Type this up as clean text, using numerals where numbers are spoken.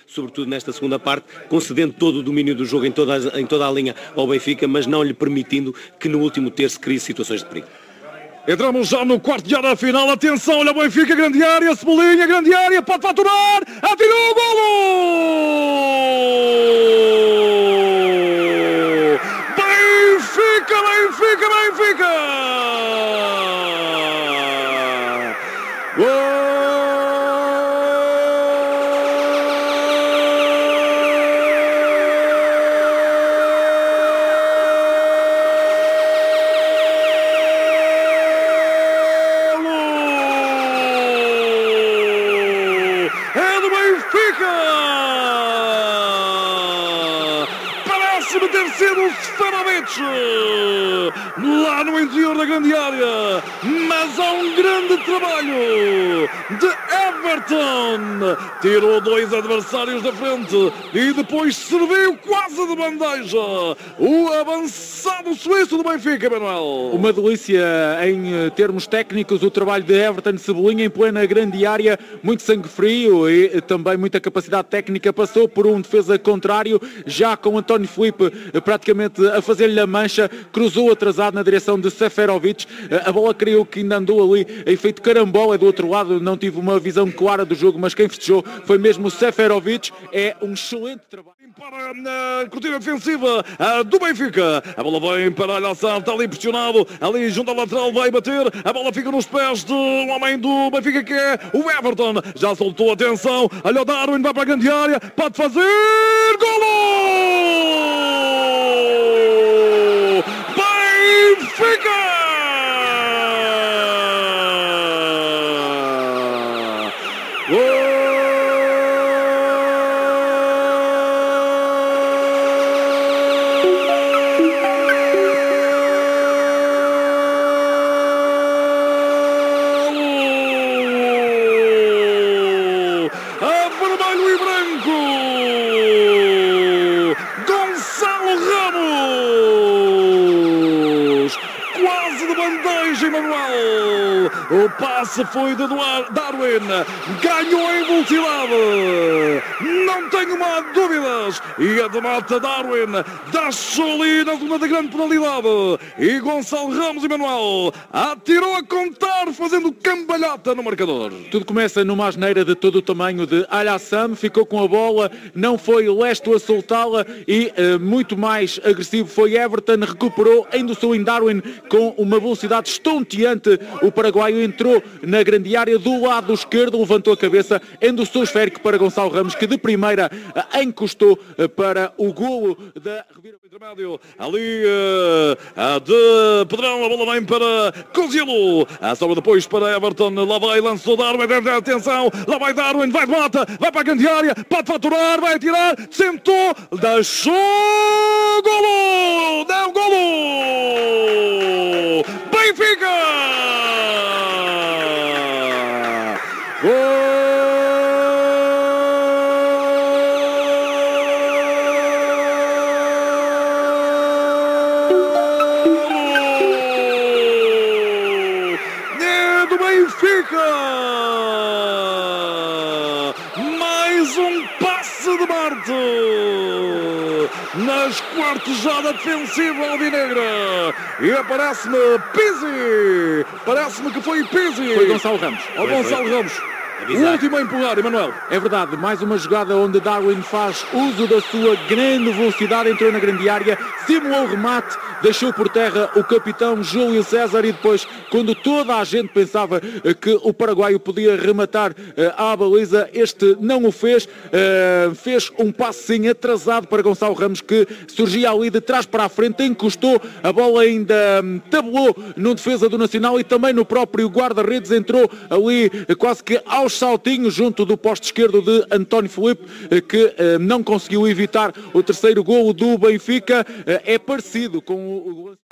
sobretudo nesta segunda parte, concedendo todo o domínio do jogo em toda a linha ao Benfica, mas não lhe permitindo que no último terço crie situações de perigo. Entramos já no quarto de hora final. Atenção, olha o Benfica, grande área, Cebolinha, grande área, pode faturar, atirou o golo! Benfica, Benfica, Benfica! Gol! Parece-me ter sido o Seferovic lá no interior da grande área, mas há um grande trabalho de Everton, tirou dois adversários da frente e depois serviu quase de bandeja o avançado suíço do Benfica, Manuel. Uma delícia em termos técnicos, o trabalho de Everton, Cebolinha em plena grande área, muito sangue frio e também muita capacidade técnica, passou por um defesa contrário, já com António Filipe praticamente a fazer-lhe a mancha, cruzou atrasado na direção de Seferovic, a bola creio que ainda andou ali em efeito carambola do outro lado, não tive uma visão clara do jogo, mas quem festejou foi mesmo o Seferovic, é um excelente trabalho. Para a cortina defensiva do Benfica, a bola vem para a Alassane, está ali pressionado, ali junto ao lateral vai bater, a bola fica nos pés de um homem do Benfica que é o Everton, já soltou, atenção, olha o Darwin, vai para a grande área, pode fazer, golo! Benfica! Gol! Vermelho e branco, Gonçalo Ramos, quase de bandeja, Emanuel, o passe foi de Darwin, ganhou em velocidade, não tenho mais dúvidas, e a demata Darwin, deixou ali na zona da grande penalidade, e Gonçalo Ramos, Emanuel, atirou a contar, fazendo cambalhota no marcador. Tudo começa numa asneira de todo o tamanho de Alassane, ficou com a bola, não foi Lesto a soltá-la e muito mais agressivo foi Everton, recuperou, endossou em Darwin com uma velocidade estonteante, o paraguaio entrou na grande área do lado esquerdo, levantou a cabeça, endossou o esférico para Gonçalo Ramos, que de primeira encostou para o golo da reviravolta. Intermédio, ali de Pedrão, a bola vem para Cozilo, a sobra depois para Everton, lá vai, lançou Darwin, atenção, lá vai Darwin, vai de mata, vai para a grande área, pode faturar, vai atirar, sentou, deixou, golo, deu golo, Benfica, gol. Benfica! Mais um passe de Marte! Nas quartas já da defensiva alvinegra! E aparece-me Pizzi! Parece-me que foi Pizzi! Foi Gonçalo Ramos. Gonçalo Ramos! O último a empurrar, Emanuel. É verdade, mais uma jogada onde Darwin faz uso da sua grande velocidade, entrou na grande área, simulou o remate, deixou por terra o capitão Júlio César e depois, quando toda a gente pensava que o paraguaio podia rematar à baliza, este não o fez, fez um passinho atrasado para Gonçalo Ramos, que surgia ali de trás para a frente, encostou, a bola ainda tabulou no defesa do Nacional e também no próprio guarda-redes, entrou ali quase que aos saltinhos junto do poste esquerdo de António Filipe, que não conseguiu evitar o terceiro golo do Benfica. É parecido com o